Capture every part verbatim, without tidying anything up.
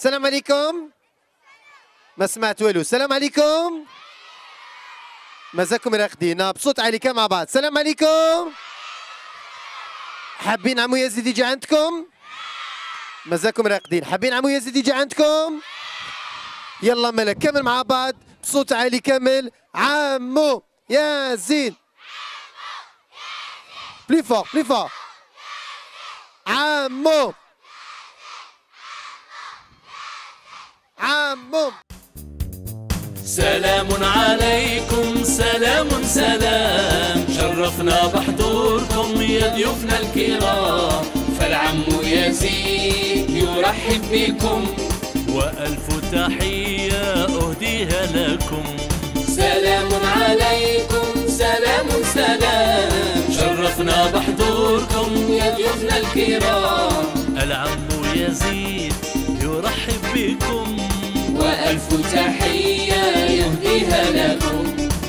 السلام عليكم. ما سمعت والو. السلام عليكم. مازالكم راقدين بصوت عالي كان مع بعض. السلام عليكم. حابين عمو يزيد يجي عندكم؟ مازالكم راقدين. حابين عمو يزيد يجي عندكم؟ يلا ملك كمل مع بعض بصوت عالي كامل. عمو يزيد. بلي فور بلي فور. عمو عمو. سلام عليكم سلام سلام، شرفنا بحضوركم يا ضيوفنا الكرام، فالعم يزيد يرحب بكم وألف تحية أهديها لكم. سلام عليكم سلام سلام، شرفنا بحضوركم يا ضيوفنا الكرام، العم يزيد يرحب بكم وألف تحية يهديها لكم.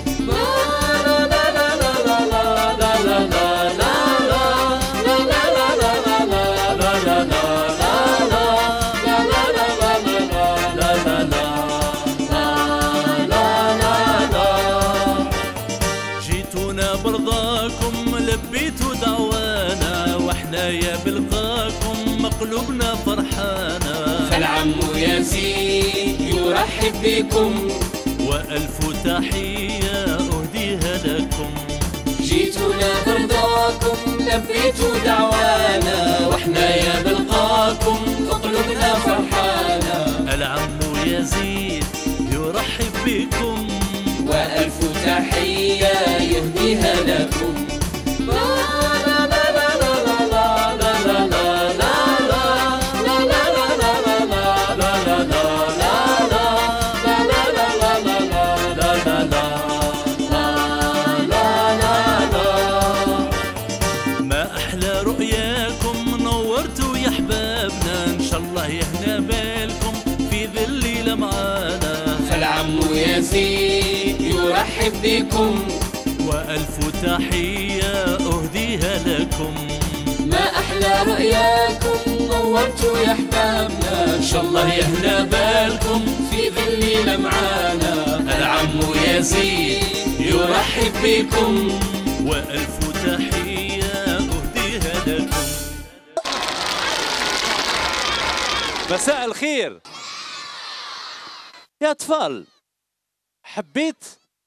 جيتونا برضاكم لبيتوا دعوانا، واحنا يا بلقاكم مقلوبنا فرحانا، فالعم يزيد يرحب بكم وألف تحية أهديها لكم. جيتونا برضاكم لبيتوا دعوانا، واحنا يا بلقاكم قلوبنا فرحانة، العم يزيد يرحب بكم وألف تحية يهديها لكم. يزيد يرحب بكم وألف تحية أهديها لكم. ما أحلى رؤياكم نورتوا يا أحبابنا، إن شاء الله يهنا بالكم في ظل لمعانا، العم يزيد يرحب بكم وألف تحية أهديها لكم. مساء الخير يا أطفال. حبيت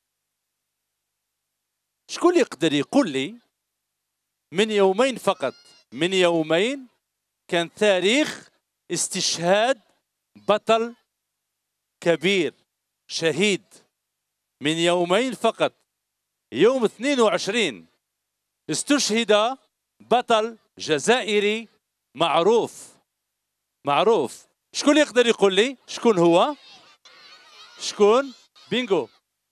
شكون يقدر يقول لي من يومين فقط، من يومين كان تاريخ استشهاد بطل كبير شهيد، من يومين فقط يوم اثنين وعشرين استشهد بطل جزائري معروف معروف. شكون يقدر يقول لي شكون هو؟ شكون؟ بينجو.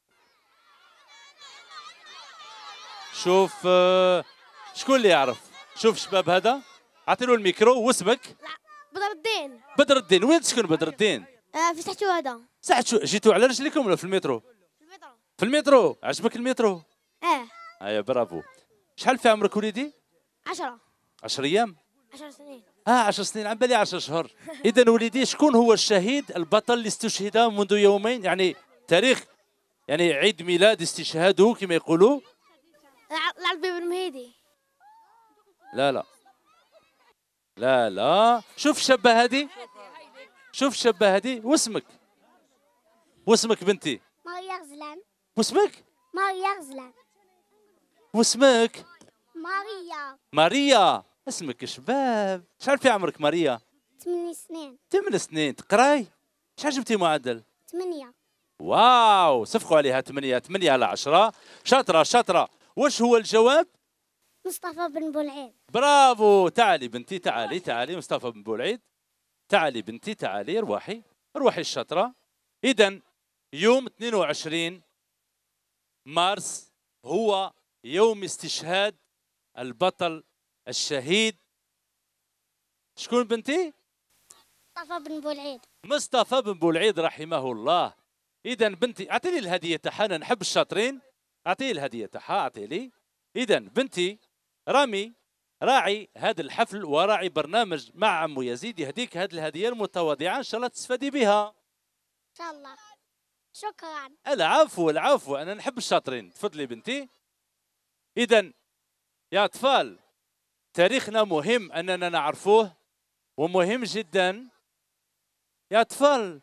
شوف آه شكون اللي يعرف؟ شوف شباب هذا اعطيله الميكرو. واسمك؟ بدر الدين. بدر الدين. وين تسكن بدر الدين؟ آه في سحتو هذا. سحتو. جيتوا على رجليكم ولا في المترو؟ في المترو. في المترو. عجبك المترو؟ اه. ايوا برافو. شحال في عمرك وليدي؟ عشرة. عشر ايام؟ عشر سنين. اه عشر سنين. عم بالي عشر شهور. اذا وليدي شكون هو الشهيد البطل اللي استشهد منذ يومين، يعني تاريخ يعني عيد ميلاد استشهاده كما يقولوا؟ العربي بن مهيدي. لا لا لا لا. شوف الشابة هذه، شوف الشابة هذه. واسمك؟ واسمك بنتي؟ ماريا غزلان. واسمك؟ ماريا غزلان. واسمك؟ ماريا. ماريا. اسمك شباب. شحال في عمرك ماريا؟ ثمانية سنين. ثمان سنين. تقراي؟ شحال جبتي معدل؟ ثمانية. واو صفقوا عليها. ثمانية. ثمانية على عشرة. شاطرة شاطرة. واش هو الجواب؟ مصطفى بن بولعيد. برافو. تعالي بنتي تعالي تعالي. مصطفى بن بولعيد. تعالي بنتي تعالي. ارواحي ارواحي الشاطرة. إذا يوم اثنين وعشرين مارس هو يوم استشهاد البطل الشهيد. شكون بنتي؟ مصطفى بن بولعيد. مصطفى بن بولعيد رحمه الله. إذا بنتي أعطيني الهدية تاعها، أنا نحب الشاطرين. أعطيني الهدية تاعها أعطي لي. إذا بنتي رامي راعي هذا الحفل وراعي برنامج مع عمو يزيد يهديك هذه الهديه المتواضعه ان شاء الله تستفادي بها. ان شاء الله. شكرا. العفو العفو، انا نحب الشاطرين. تفضلي بنتي. اذا يا اطفال، تاريخنا مهم اننا نعرفوه ومهم جدا. يا اطفال،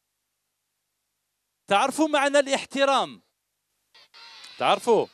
تعرفوا معنى الاحترام؟ تعرفوا؟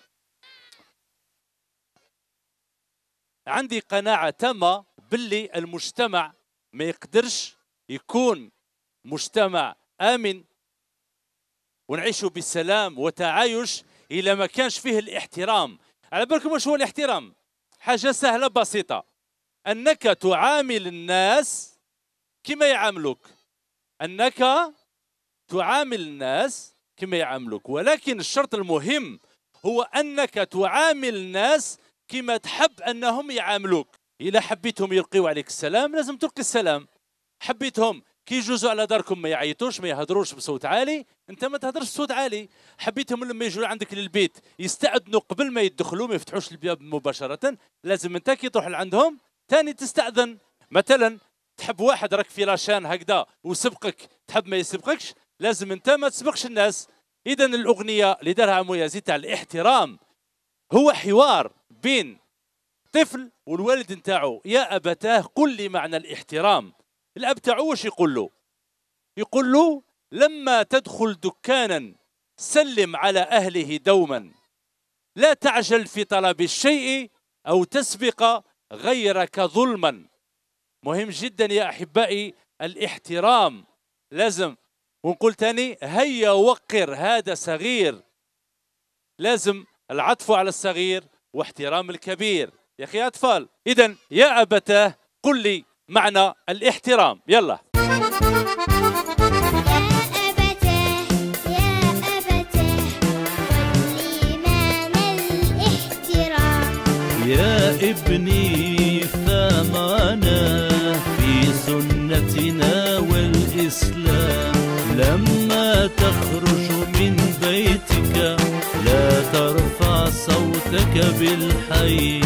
عندي قناعة تامة باللي المجتمع ما يقدرش يكون مجتمع آمن ونعيشوا بسلام وتعايش إلا ما كانش فيه الاحترام. على بالكم واش هو الاحترام؟ حاجة سهلة بسيطة، أنك تعامل الناس كما يعاملوك، أنك تعامل الناس كما يعاملوك، ولكن الشرط المهم هو أنك تعامل الناس كما تحب أنهم يعاملوك. إذا حبيتهم يلقيوا عليك السلام لازم تلقي السلام، حبيتهم كي يجوزوا على داركم ما يعيطوش ما يهضروش بصوت عالي انت ما تهضرش بصوت عالي، حبيتهم لما يجوا عندك للبيت يستأذنوا قبل ما يدخلوا ما يفتحوش الباب مباشرة، لازم انت كي تروح لعندهم ثاني تستأذن. مثلا تحب واحد راك في لاشان هكذا وسبقك تحب ما يسبقكش، لازم انت ما تسبقش الناس. اذا الاغنيه اللي دارها عمو يزيد تاع الاحترام هو حوار بين طفل والوالد نتاعو. يا ابتاه قل لي معنى الاحترام. الاب تاعو واش يقول له؟ يقول له لما تدخل دكانا سلم على اهله دوما، لا تعجل في طلب الشيء او تسبق غيرك ظلما. مهم جدا يا احبائي الاحترام، لازم. ونقول تاني هيا وقر هذا صغير، لازم العطف على الصغير واحترام الكبير يا اخي اطفال. اذا يا ابتاه قل لي معنى الاحترام. يلا. يا ابني فمعنا في سنتنا والإسلام، لما تخرج من بيتك لا ترفع صوتك بالحي،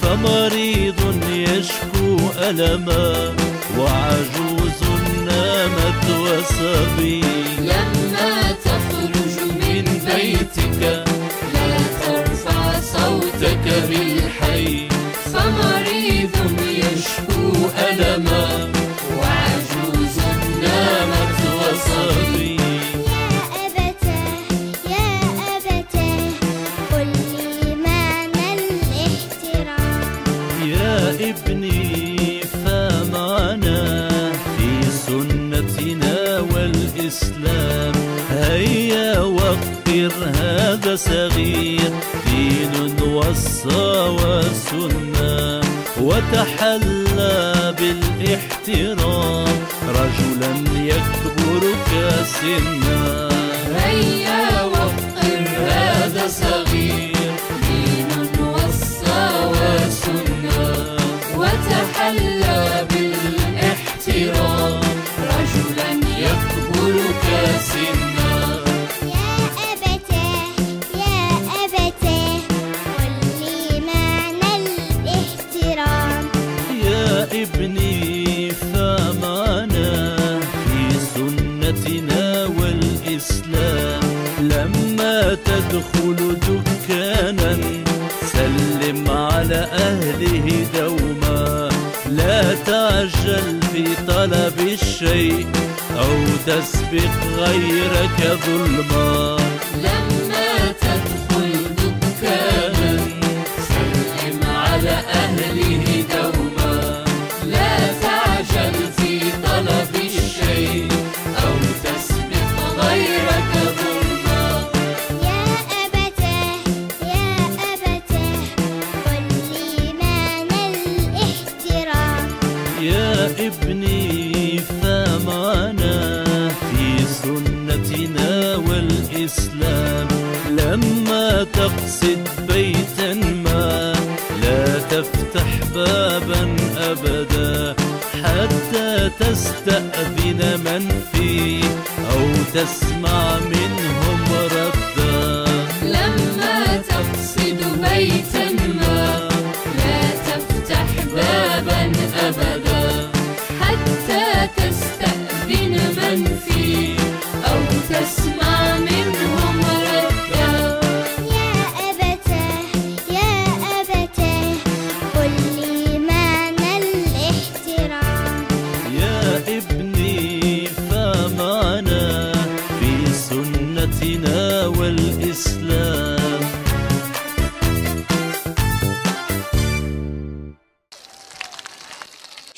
فمريض يشكو ألما وعجوز نامت وصبي. لما تخرج من بيتك لا ترفع صوتك بالحي، فمريض يشكو ألما وعجوز نامت وصبي. يا أبتاه يا أبتاه قل لي معنى الاحترام. يا ابني فمعنا في سنتنا والإسلام، هيا وقر هذا صغير، دين وصى وسنة، وتحلى بالاحترام رجلا يكبرك سنا. هيا وقر هذا صغير، دين وصى وسنة، وتحلى بالاحترام رجلا يكبرك سنا. يا أبتاه يا أبتاه قل لي معنى الاحترام. يا ابني فمعنا في سنتنا والإسلام، لما تدخل دكانا سلم على أهله دوما، لا تعجل في طلب الشيء أو تسبق غيرك ظلما. لما تدخل دكانا سلم على أهله دوما، لا تعجل في طلب الشيء أو تسبق غيرك ظلما. يا أبتاه يا أبتاه قل لي معنى الاحترام. يا ابني فمعنا في سنتنا والإسلام، لما تقصد بيتا ما لا تفتح بابا أبدا حتى تستأذن من فيه أو تسمع منهم ردا. لما تقصد بيتا ما لا تفتح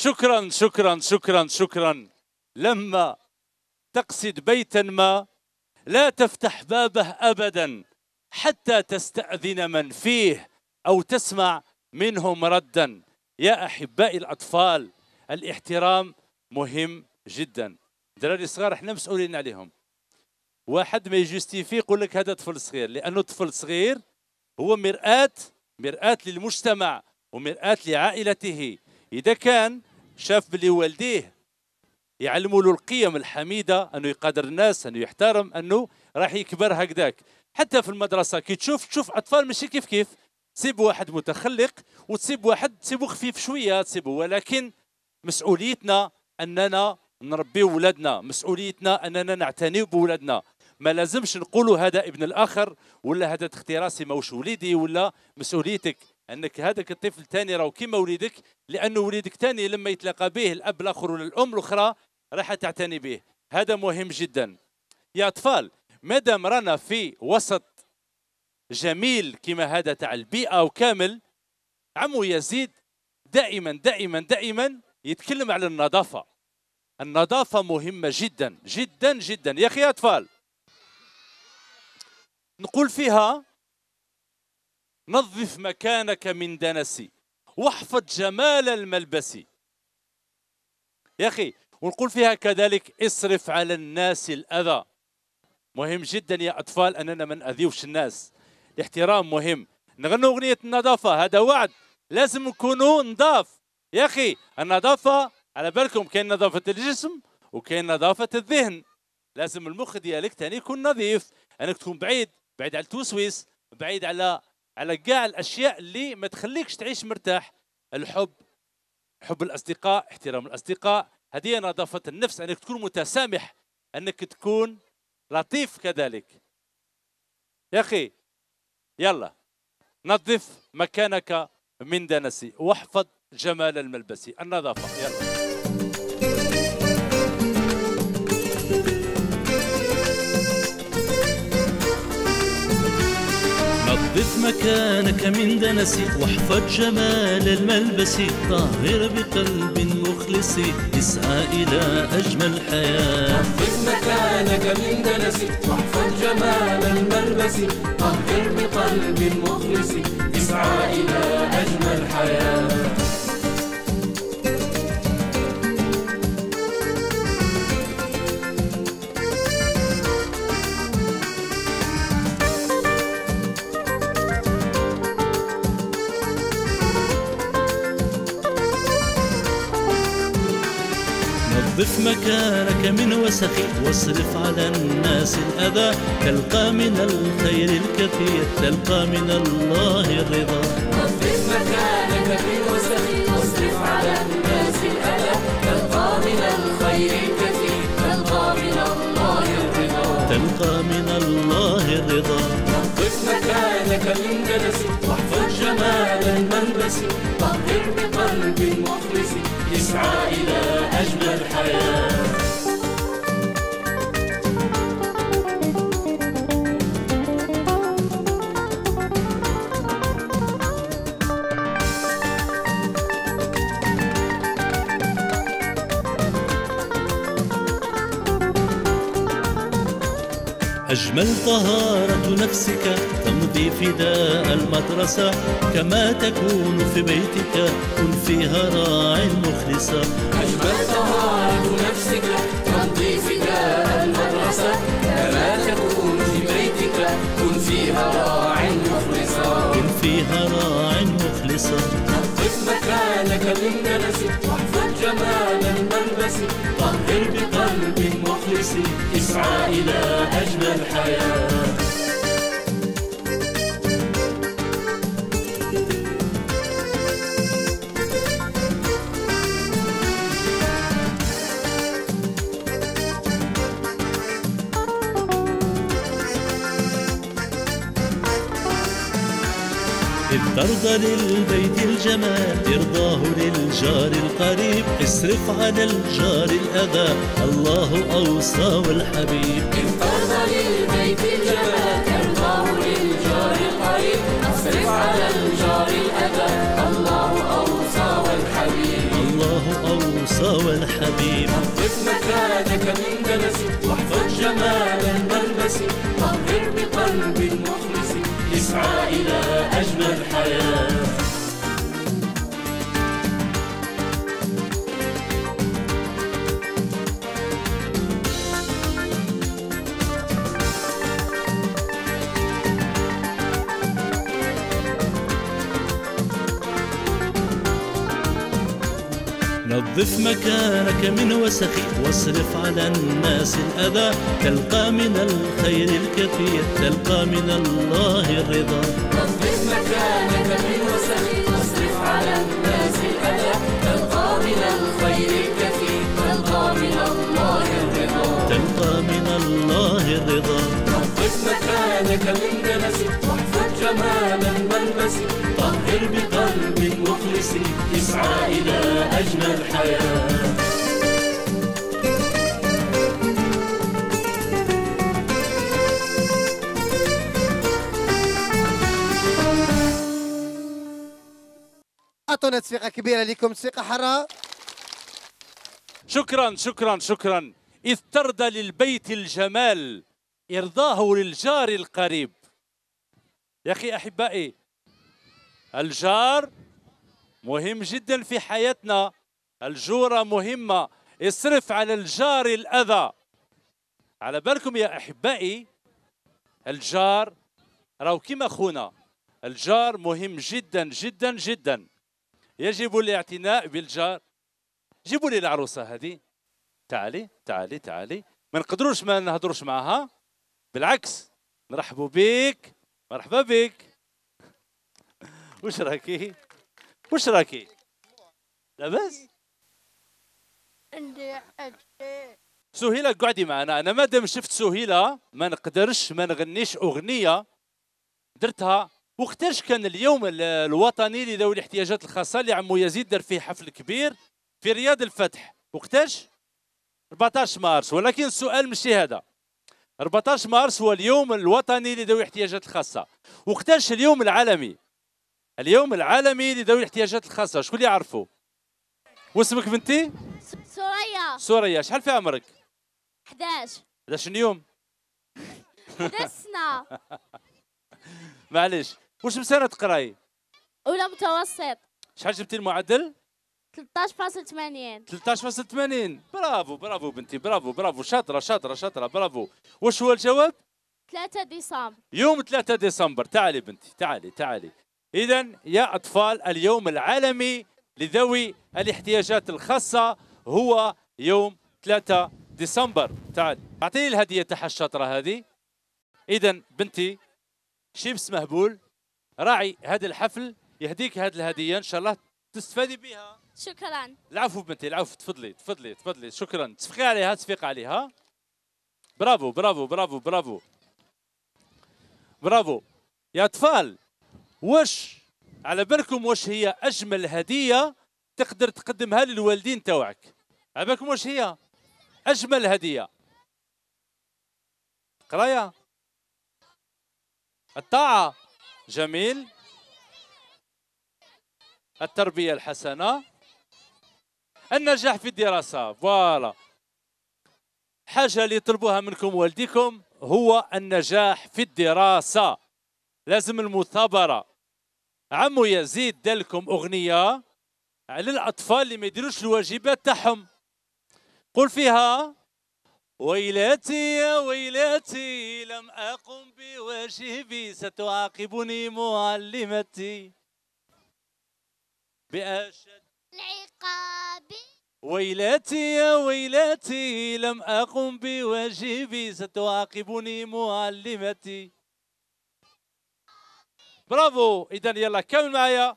شكرا شكرا شكرا شكرا. لما تقصد بيتا ما لا تفتح بابه أبدا حتى تستأذن من فيه أو تسمع منهم ردا. يا أحبائي الأطفال، الاحترام مهم جدا. دراري صغار احنا مسؤولين عليهم. واحد ما يجوستيفي يقول لك هذا طفل صغير، لأنه طفل صغير هو مرآة مرآة للمجتمع ومرآة لعائلته. إذا كان شاف بلي والديه يعلموا له القيم الحميدة، أنه يقدر الناس، أنه يحترم، أنه راح يكبر هكذاك. حتى في المدرسة كي تشوف تشوف أطفال ماشي كيف كيف، تسيب واحد متخلق وتسيب واحد تسيبه خفيف شوية تسيبه، ولكن مسؤوليتنا أننا نربي ولادنا، مسؤوليتنا أننا نعتني بولادنا. ما لازمش نقولوا هذا ابن الآخر ولا هذا تختي راسي ماهوش وليدي، ولا مسؤوليتك أنك هذاك الطفل ثاني راهو كيما وليدك، لأنه وليدك ثاني لما يتلاقى به الأب الآخر ولا الأم الأخرى راح تعتني به. هذا مهم جدا. يا أطفال، مادام رانا في وسط جميل كما هذا تاع البيئة وكامل، عمو يزيد دائما دائما دائما يتكلم على النظافة. النظافة مهمة جدا جدا جدا. يا أخي يا أطفال، نقول فيها نظف مكانك من دنس واحفظ جمال الملبس. يا أخي، ونقول فيها كذلك اصرف على الناس الأذى. مهم جدا يا أطفال أننا ما نأذيوش الناس. الاحترام مهم. نغنوا أغنية النظافة، هذا وعد، لازم نكونوا نضاف. يا أخي النظافة على بالكم كاين نظافة الجسم وكاين نظافة الذهن. لازم المخ ديالك تاني يكون نظيف، أنك تكون بعيد بعيد على التوسويس، بعيد على على كاع الأشياء اللي ما تخليكش تعيش مرتاح. الحب، حب الأصدقاء، احترام الأصدقاء، هذه نظافة النفس. أنك تكون متسامح، أنك تكون لطيف كذلك. يا أخي يلا نظف مكانك من دنس واحفظ جمال الملبس. النظافة يلا. نظف مكانك من دنس واحفظ جمال الملبس. طاهر بقلب مخلص اسعى إلى أجمل حياة. نظف مكانك من دنس واحفظ جمال الملبس. طهر بقلب مخلص اسعى إلى أجمل حياة. نظف مكانك من وسخ واصرف على الناس الأذى. تلقى من الخير الكثير، تلقى من الله الرضا. نظف مكانك من وسخ واصرف على الناس الأذى. تلقى من الخير الكثير، تلقى من الله الرضا. تلقى من الله الرضا. نظف مكانك من دنس واحفظ جمال الملبس. طهر بقلب مخلص يسعى إلى أجمل حياة. أجمل طهارة نفسك تمضي فداء المدرسة. كما تكون في بيتك كن فيها راع مخلصا. أجمل طهارة نفسك تمضي فداء المدرسة. كما تكون في بيتك كن فيها راع مخلصا. كن فيها راع مخلصا. نظف مكانك من دنس واحفظ جمال الملبس. طهر بقلب مخلص اسعى إلى أجمل حياة. إذ ترضى للبيت الجمال ترضاه للجار القريب. اصرف على الجار الأذى، الله أوصى والحبيب. إذ ترضى للبيت الجمال ترضاه للجار القريب. اصرف على الجار الأذى، الله أوصى والحبيب. الله أوصى العروسة والحبيب. نظف مكانك من دنس واحفظ جمال الملبس، طهر بقلب مخلص يسعى إلى أجمل حياة. نظف مكانك من وسخ واصرف على الناس الأذى، تلقى من الخير الكثير، تلقى من الله الرضا. نظف مكانك من وسخ واصرف على الناس الأذى، تلقى من الخير الكثير، تلقى من الله الرضا. تلقى من الله الرضا. نظف مكانك من دنس واحفظ جمال الملبس، طهر بقلب مخلص يسعى إلى أجمل حياة. أعطونا تصفيقة كبيرة لكم، تصفيقة حرة. شكرا شكرا شكرا. إذ ترضى للبيت الجمال إرضاه للجار القريب. يا أخي أحبائي، الجار مهم جدا في حياتنا، الجورة مهمة. اصرف على الجار الأذى. على بالكم يا أحبائي، الجار راهو كيما خونا، الجار مهم جدا جدا جدا. يجب الاعتناء بالجار. جيبوا لي العروسة هذه، تعالي تعالي تعالي. ما نقدروش ما نهضروش معها، بالعكس نرحبوا بك. مرحبا بك. وش راكي؟ وش راكي؟ لاباس؟ عندي حاجتين. سهيلة قعدي معنا. أنا مادام شفت سهيلة ما نقدرش ما نغنيش أغنية درتها. وقتاش كان اليوم الوطني لذوي الاحتياجات الخاصة اللي عمو يزيد دار فيه حفل كبير في رياض الفتح؟ وقتاش؟ أربعطاش مارس. ولكن السؤال ماشي هذا. أربعطاش مارس هو اليوم الوطني لذوي الاحتياجات الخاصة. وقتاش اليوم العالمي؟ اليوم العالمي لذوي الاحتياجات الخاصة. شكون اللي يعرفوا؟ واسمك بنتي؟ سوريا. سوريا. شحال في عمرك؟ حداش. حداش يوم؟ حداش سنة. معليش. واش مسانة تقراي؟ أولى متوسط. شحال جبتي المعدل؟ ثلاثطاش فاصلة ثمانين. ثلاثطاش فاصلة ثمانين. برافو برافو بنتي، برافو برافو، شاطرة شاطرة شاطرة، برافو. واش هو الجواب؟ ثلاثة ديسمبر. يوم ثلاثة ديسمبر. تعالي بنتي، تعالي تعالي. إذا يا أطفال، اليوم العالمي لذوي الاحتياجات الخاصة هو يوم ثلاثة ديسمبر. تعالي أعطيني الهدية تاع الشاطرة هذه. إذا بنتي شيبس مهبول راعي هذا الحفل يهديك هذه الهدية، إن شاء الله تستفادي بها. شكرا. العفو بنتي، العفو. تفضلي تفضلي تفضلي. شكرا. تصفقي عليها، تصفيق عليها. برافو برافو برافو برافو برافو. يا أطفال، واش على بالكم واش هي أجمل هدية تقدر تقدمها للوالدين تاوعك؟ على بالكم واش هي أجمل هدية؟ قراية. الطاعة. جميل. التربية الحسنة. النجاح في الدراسة. فوالا. حاجة اللي يطلبوها منكم والديكم هو النجاح في الدراسة، لازم المثابرة. عمو يزيد دالكم أغنية على الأطفال اللي ما يديروش الواجبات تاعهم. قول فيها: ويلاتي يا ويلاتي لم أقم بواجبي ستعاقبني معلمتي بأشد العقاب. ويلاتي يا ويلاتي لم أقم بواجبي ستعاقبني معلمتي. برافو. إذا يلا كمل معايا.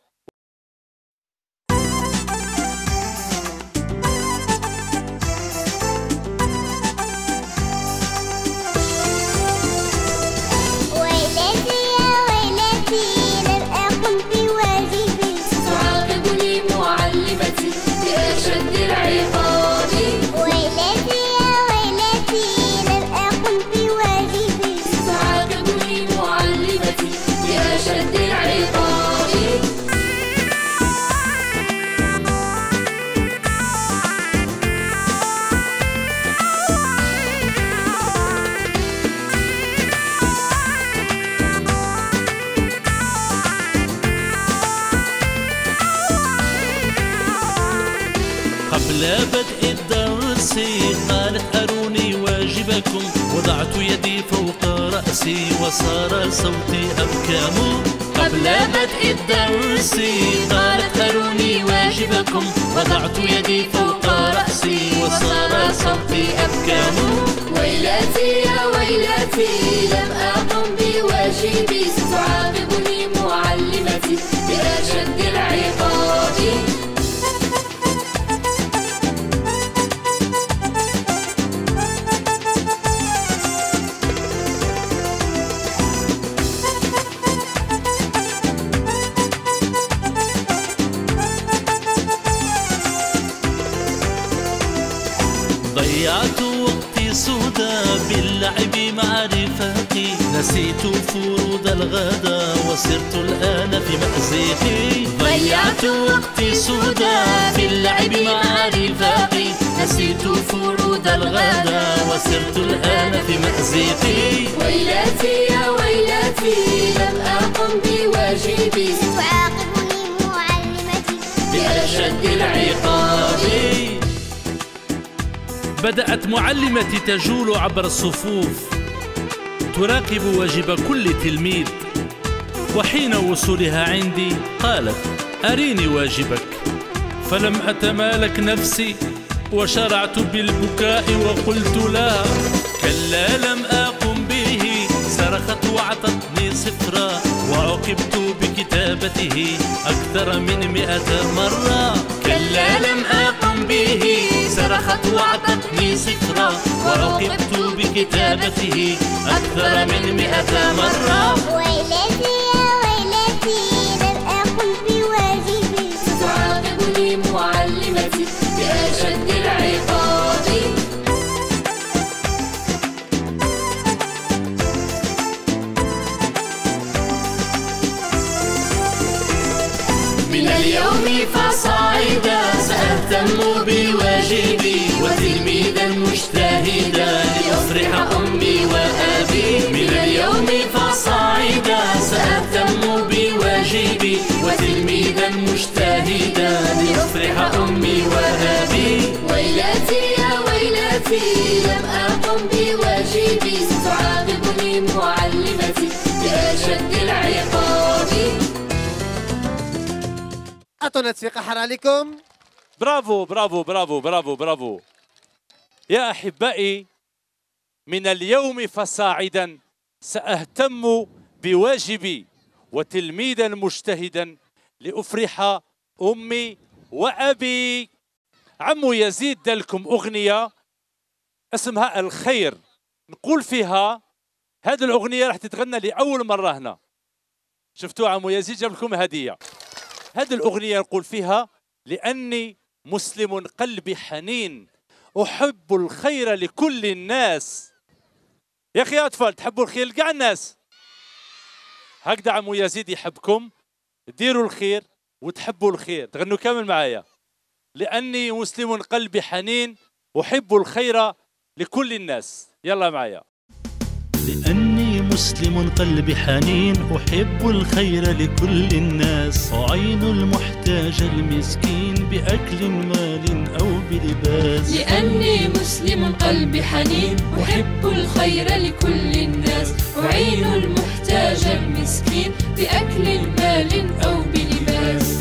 ويلاتي يا ويلاتي لم أقم بواجبي تعاقبني معلمتي بأشد العقاب. ويلاتي يا ويلاتي لم أقم بواجبي تعاقبني معلمتي بأشد العقاب. قبل بدء الدرس قالت أروني واجبكم، وضعت يدي فوق رأسي وصار صوتي أبكم. قبل بدء الدرس قالت أروني واجبكم، وضعت يدي فوق رأسي وصار صوتي أبكم. ويلاتي يا ويلاتي لم أقم بواجبي، ستعاقبني معلمتي بأشد العقاب. ضيعت وقتي سودا باللعب مع رفاقي، نسيت فروض الغدا وصرت الآن في مأزقي. ضيعت وقتي سودا باللعب مع رفاقي، نسيت فروض الغدا وصرت الآن في مأزقي. ويلاتي يا ويلاتي لم أقم بواجبي، ستعاقبني معلمتي بأشد العقاب. بدأت معلمتي تجول عبر الصفوف تراقب واجب كل تلميذ، وحين وصولها عندي قالت أريني واجبك، فلم أتمالك نفسي وشرعت بالبكاء وقلت لها كلا لم أقم به. صرخت وأعطتني صفرا وعوقبت بكتابته أكثر من مئة مرة. كلا لم أقم به، صرخت وأعطتني صفرا وعوقبت بكتابته أكثر من مئة مرة. ويلاتي يا ويلاتي لم أقم بواجبي، ستعاقبني معلمتي بأشد العقاب. من اليوم فصاعدا سأهتم بواجبي، وتلميذا مجتهدا لأفرح أمي وأبي. من اليوم فصاعدا سأهتم بواجبي، وتلميذا مجتهدا لأفرح أمي وأبي. ويلاتي يا ويلاتي لم أقم بواجبي، ستعاقبني معلمتي بأشد العقاب. أعطونا تصفيق أحر عليكم. برافو برافو برافو برافو برافو. يا أحبائي، من اليوم فصاعدا سأهتم بواجبي وتلميذا مجتهدا لأفرح أمي وأبي. عمو يزيد دلكم أغنية اسمها الخير، نقول فيها هذه الأغنية راح تتغنى لأول مرة هنا. شفتوا عمو يزيد جاب لكم هدية. هذه الأغنية نقول فيها لأني مسلم قلبي حنين، أحب الخير لكل الناس. يا أخي يا أطفال، تحبوا الخير لكاع الناس. هكذا عمو يزيد يحبكم، ديروا الخير وتحبوا الخير. تغنوا كامل معايا. لأني مسلم قلبي حنين، أحب الخير لكل الناس. يلا معايا. لأني مسلم قلبي حنين، أحب الخير لكل الناس، أعين المحتاج المسكين بأكل مال أو بلباس. لأني مسلم قلبي حنين، أحب الخير لكل الناس، أعين المحتاج المسكين بأكل مال أو بلباس.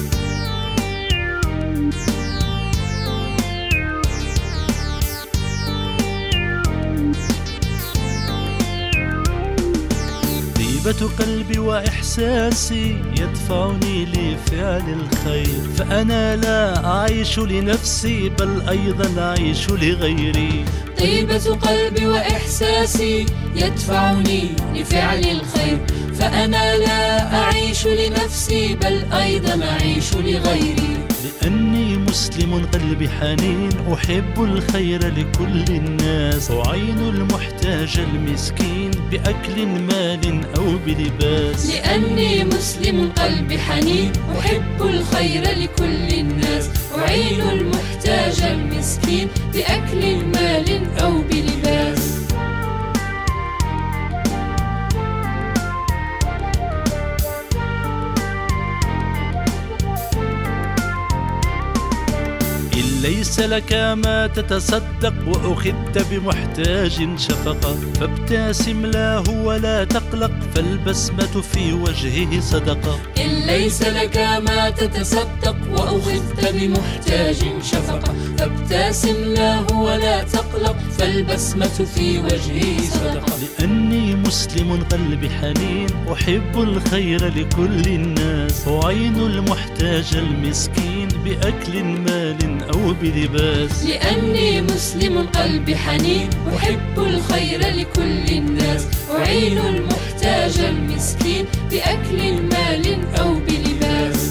طيبة قلبي وإحساسي يدفعني لفعل الخير، فأنا لا أعيش لنفسي بل أيضا أعيش لغيري. طيبة قلبي وإحساسي يدفعني لفعل الخير، فأنا لا أعيش لنفسي بل أيضا أعيش لغيري. لأني مسلم قلبي حنين، أحب الخير لكل الناس، أعين المحتاج المسكين بأكل مال أو بلباس. لأني مسلم قلبي حنين، أحب الخير لكل الناس، أعين المحتاج المسكين بأكل مال أو بلباس. ليس لك ما تتصدق وأخذت بمحتاج شفقة، فابتسم له ولا تقلق فالبسمة في وجهه صدقة. إن ليس لك ما تتصدق وأخذت بمحتاج شفقة، فابتسم له ولا تقلق فالبسمة في وجهه صدقة. لأني مسلم قلبي حنين أحب الخير لكل الناس، أعين المحتاج المسكين بأكل مال أو بلباس. لأني مسلم قلبي حنين أحب الخير لكل الناس، أعين المحتاج المسكين بأكل مال أو بلباس.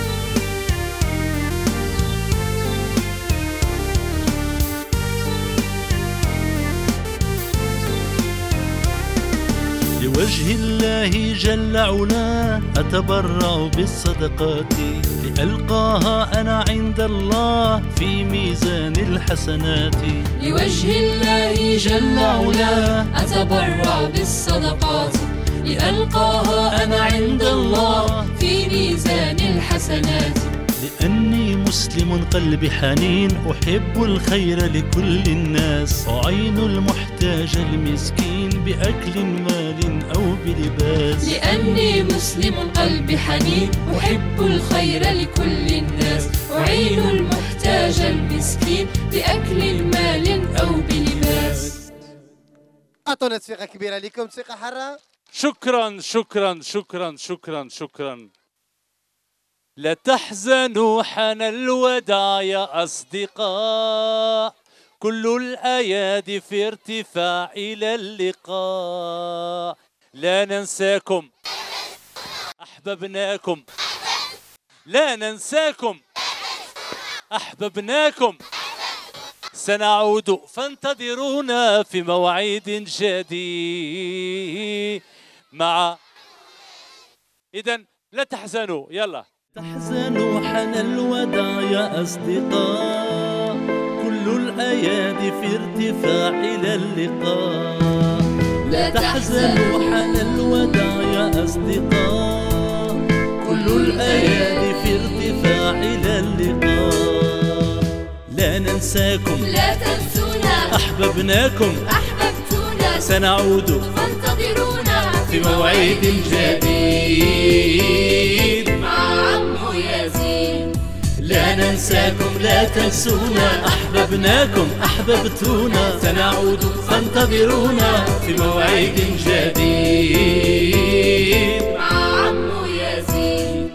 لوجه الله جل علاه أتبرع بالصدقات، لألقاها أنا عند الله في ميزان الحسنات. لوجه الله جل علاه أتبرع بالصدقات، لألقاها أنا عند الله في ميزان الحسنات. لأني مسلم قلبي حنين أحب الخير لكل الناس، أعين المحتاج المسكين بأكل مال أو بلباس. لأني مسلم قلبي حنين أحب الخير لكل الناس، أعين المحتاج المسكين بأكل مال أو بلباس. أعطونا تصفيقة كبيرة لكم، تصفيقة حرة. شكرا شكرا شكرا شكرا شكرا. لا تحزنوا حان الوداع يا أصدقاء، كل الأيادي في ارتفاع إلى اللقاء. لا ننساكم أحببناكم، لا ننساكم أحببناكم، سنعود فانتظرونا في موعد جديد مع. إذن لا تحزنوا، يلا. تحزنوا حان الوداع يا أصدقاء، كل الأيادي في ارتفاع إلى اللقاء. لا تحزنوا حان الوداع يا أصدقاء، كل الأيادي في ارتفاع إلى اللقاء. لا ننساكم لا تنسونا أحببناكم أحببتونا، سنعود فانتظرونا في موعد جديد مع عمو يزيد. لا ننساكم لا تنسونا أحببناكم أحببتونا، سنعود فانتظرونا في موعد جديد مع عمو يزيد.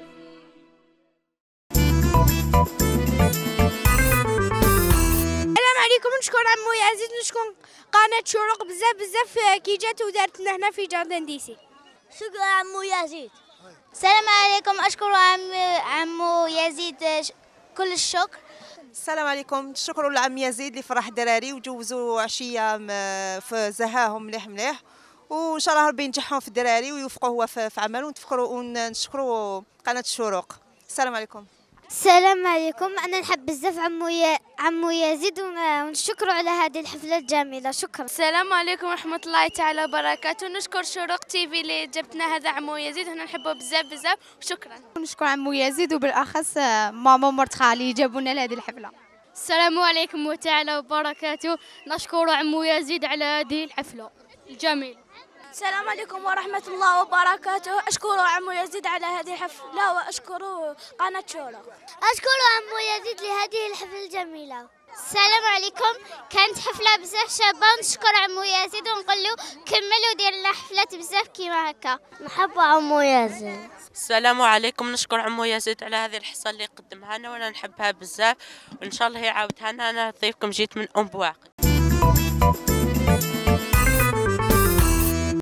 السلام عليكم، نشكر عمو يزيد، نشكر قناة شروق بزاف بزاف كي جات ودارتنا هنا في جاردن ديسي. شكرا عمو يزيد. السلام عليكم، أشكر عم عمو يزيد كل الشكر. السلام عليكم، شكرا لعم يزيد اللي فرح الدراري وجوزوا عشيه في زهاهم مليح مليح، وان شاء الله ربي ينجحهم في الدراري ويوفقوا هو في عمله، ونتفكروا ونشكروا قناه الشروق. السلام عليكم. السلام عليكم، أنا نحب بزاف عمو ي... عمو يزيد ونشكره على هذه الحفلة الجميلة. شكرا. السلام عليكم ورحمة الله تعالى وبركاته، نشكر شروق تيفي اللي جبتنا هذا عمو يزيد، هنا نحبه بزاف بزاف وشكرا. نشكر عمو يزيد وبالأخص ماما ومرت خالي جابونا لهذه الحفلة. السلام عليكم تعالى وبركاته، نشكر عمو يزيد على هذه الحفلة الجميلة. السلام عليكم ورحمة الله وبركاته، أشكر عمو يزيد على هذه الحفلة وأشكر قناة شروق. أشكر عمو يزيد لهذه الحفلة الجميلة. السلام عليكم، كانت حفلة بزاف شابة، ونشكر عمو يزيد ونقول له كملوا دير لنا حفلات بزاف كيما هكا. نحب عمو يزيد. السلام عليكم، نشكر عمو يزيد على هذه الحصة اللي قدمها لنا وانا نحبها بزاف، وان شاء الله يعاودها لنا. انا ضيفكم جيت من ام بواقي.